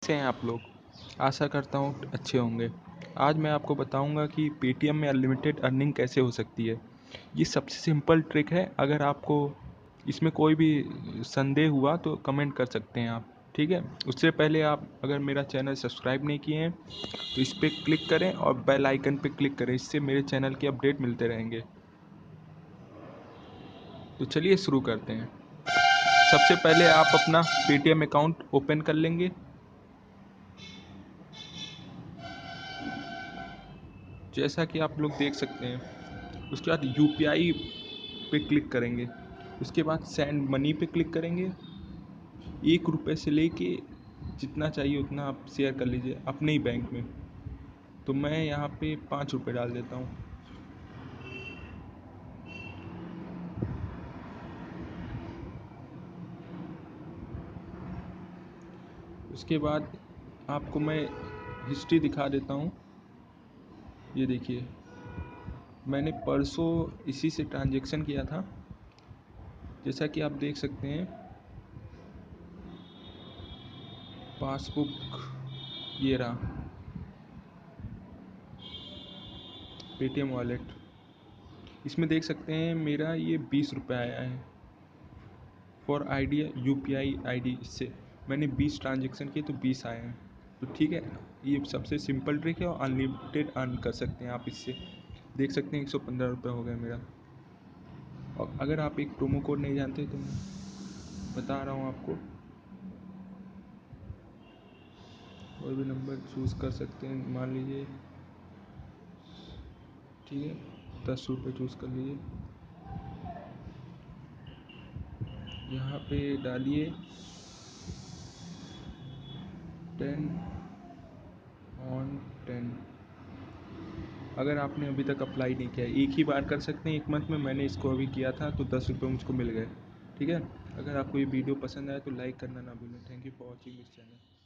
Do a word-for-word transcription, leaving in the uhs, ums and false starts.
कैसे हैं आप लोग? आशा करता हूँ अच्छे होंगे। आज मैं आपको बताऊंगा कि पेटीएम में अनलिमिटेड अर्निंग कैसे हो सकती है। ये सबसे सिंपल ट्रिक है। अगर आपको इसमें कोई भी संदेह हुआ तो कमेंट कर सकते हैं आप, ठीक है। उससे पहले आप अगर मेरा चैनल सब्सक्राइब नहीं किए हैं तो इस पर क्लिक करें और बेल आइकन पर क्लिक करें। इससे मेरे चैनल के अपडेट मिलते रहेंगे। तो चलिए शुरू करते हैं। सबसे पहले आप अपना पेटीएम अकाउंट ओपन कर लेंगे। जैसा कि आप लोग देख सकते हैं। उसके बाद यूपीआई पे क्लिक करेंगे। उसके बाद सेंड मनी पे क्लिक करेंगे। एक रुपये से लेके जितना चाहिए उतना आप शेयर कर लीजिए अपने ही बैंक में। तो मैं यहाँ पे पाँच रुपये डाल देता हूँ। उसके बाद आपको मैं हिस्ट्री दिखा देता हूँ। ये देखिए, मैंने परसों इसी से ट्रांजैक्शन किया था। जैसा कि आप देख सकते हैं, पासबुक ये रहा, पेटीएम वॉलेट। इसमें देख सकते हैं मेरा ये बीस रुपये आया है for Idea U P I I D. इससे मैंने बीस ट्रांजेक्शन किए तो बीस आए हैं। तो ठीक है, ये सबसे सिंपल ट्रिक है और अनलिमिटेड अर्न कर सकते हैं आप इससे। देख सकते हैं एक सौ पंद्रह रुपये हो गए मेरा। और अगर आप एक प्रोमो कोड नहीं जानते तो मैं बता रहा हूँ आपको। कोई भी नंबर चूज़ कर सकते हैं, मान लीजिए, ठीक है, दस रुपये चूज़ कर लीजिए। यहाँ पे डालिए टेन ऑन टेन। अगर आपने अभी तक अप्लाई नहीं किया है, एक ही बार कर सकते हैं एक मंथ में। मैंने इसको अभी किया था तो दस रुपये मुझको मिल गए, ठीक है। अगर आपको ये वीडियो पसंद आए तो लाइक करना ना भूलें। Thank you for watching this channel.